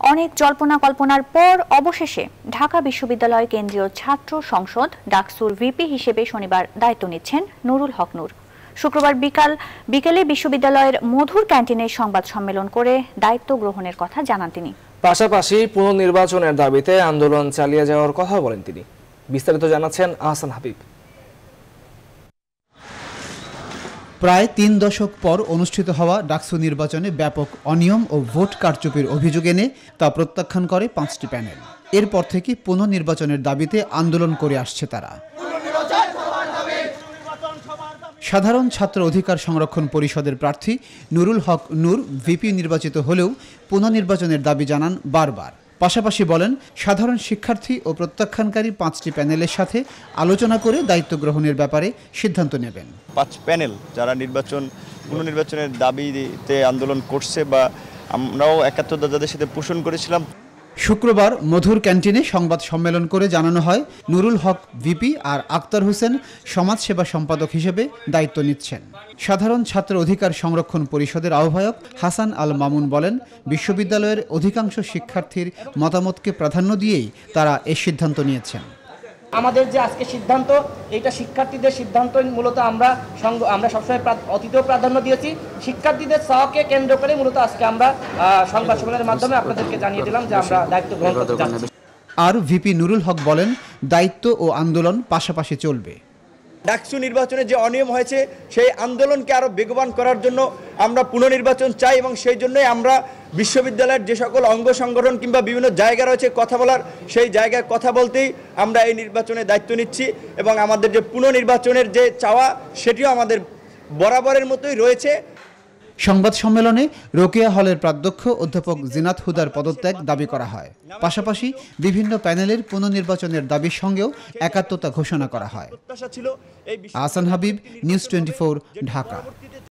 অনেক জল্পনা কল্পনার পর অবশেষে ঢাকা বিশ্ববিদ্যালয় কেন্দ্রীয় ছাত্র সংসদ ডাকসুর ভিপি হিসেবে শনিবার দায়িত্ব নিচ্ছেন নুরুল হক নূর। শুক্রবার বিকেলে বিশ্ববিদ্যালয়ের মধুর ক্যান্টিনে সংবাদ সম্মেলন করে দায়িত্ব গ্রহণের কথা জানান তিনি। পাশাপাশি পুনর্নির্বাচনের দাবিতে আন্দোলন চালিয়ে যাওয়ার কথা বলেন তিনি। বিস্তারিত জানাচ্ছেন আহসান হাবিব। প্রায় ৩ দশক পর অনুষ্ঠিত হওয়া ডাকসু নির্বাচনে ব্যাপক অনিয়ম ও ভোট কারচুপির অভিযোগ এনে তা প্রত্যাখ্যান করে ৫টি প্যানেল। এরপর থেকে পুনর্নির্বাচনের দাবিতে আন্দোলন করে আসছে তারা। সাধারণ ছাত্র অধিকার সংরক্ষণ পরিষদের প্রার্থী নুরুল হক নূর ভিপি নির্বাচিত হলেও পুনর্নির্বাচনের দাবি জানান বারবার। পাশাপাশি বলেন, সাধারণ শিক্ষার্থী ও প্রত্যাখ্যানকারী ৫টি প্যানেলের সাথে আলোচনা করে দায়িত্ব গ্রহণের ব্যাপারে সিদ্ধান্ত নেবেন। ৫ প্যানেল যারা পুনর্নির্বাচনের দাবিতে আন্দোলন করছে বা আমরাও একাত্মতা যাদের সাথে পোষণ করেছিলাম। শুক্রবার মধুর ক্যান্টিনে সংবাদ সম্মেলন করে জানানো হয়, নুরুল হক ভিপি আর আক্তার হোসেন সমাজসেবা সম্পাদক হিসেবে দায়িত্ব নিচ্ছেন। সাধারণ ছাত্র অধিকার সংরক্ষণ পরিষদের আহ্বায়ক হাসান আল মামুন বলেন, বিশ্ববিদ্যালয়ের অধিকাংশ শিক্ষার্থীর মতামতকে প্রাধান্য দিয়েই তারা এই সিদ্ধান্ত নিয়েছেন। আমাদের যে আজকে সিদ্ধান্ত, এটা শিক্ষার্থীদের সিদ্ধান্ত। মূলত আমরা সবসময় অতীতেও প্রাধান্য দিয়েছি। শিক্ষার্থীদের চাওয়াকে কেন্দ্র করে মূলত আজকে আমরা সংবাদ সম্মেলনের মাধ্যমে আপনাদেরকে জানিয়ে দিলাম যে আমরা দায়িত্ব গ্রহণ করতে যাচ্ছি। আর ভিপি নুরুল হক বলেন, দায়িত্ব ও আন্দোলন পাশাপাশি চলবে। ডাকসু নির্বাচনে যে অনিয়ম হয়েছে সেই আন্দোলনকে আরো বেগবান করার জন্য আমরা পুনর্নির্বাচন চাই এবং সেই জন্যই আমরা বিশ্ববিদ্যালয়ের যে সকল অঙ্গ সংগঠন কিংবা বিভিন্ন জায়গা রয়েছে কথা বলার, সেই জায়গায় কথা বলতেই আমরা এই নির্বাচনে দায়িত্ব নিচ্ছি এবং আমাদের যে পুনর্নির্বাচনের যে চাওয়া সেটিও আমাদের বরাবরের মতোই রয়েছে। সংবাদ সম্মেলনে রোকেয়া হলের প্রাধ্যক্ষ অধ্যাপক জিনাত হুদার পদত্যাগ দাবি করা হয়। পাশাপাশি বিভিন্ন প্যানেলের পুনর্নির্বাচনের দাবির সঙ্গেও একাত্মতা ঘোষণা করা হয়। আহসান হাবিব, নিউজ 24, ঢাকা।